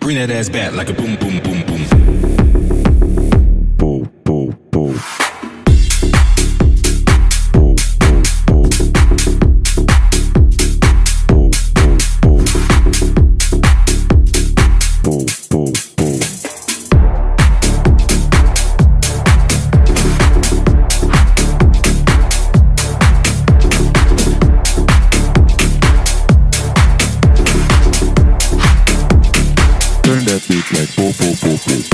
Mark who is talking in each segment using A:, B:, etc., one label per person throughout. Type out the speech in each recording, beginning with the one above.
A: Bring that ass back like a boom, boom, boom, boom.
B: Boom, boom, boom. Turn that beat like boom, boom, boom, boom.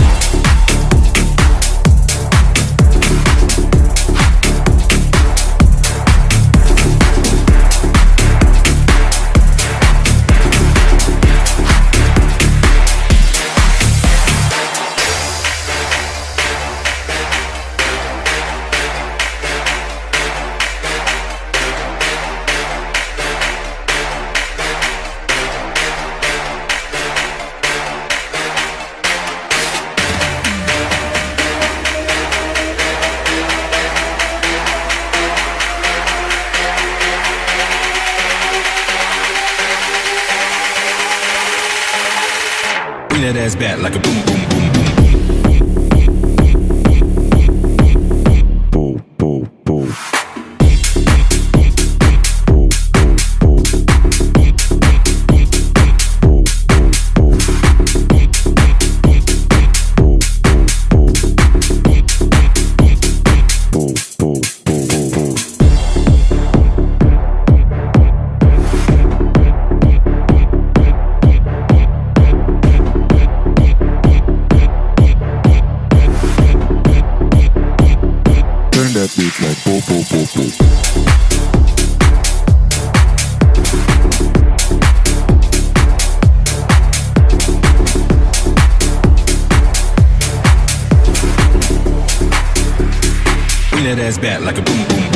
A: Bring that ass back like a boom, boom, boom, boom.
B: Boom, boom, boom. Turn that beat like boom, boom, boom, boom.
A: Bring that ass back like a boom, boom,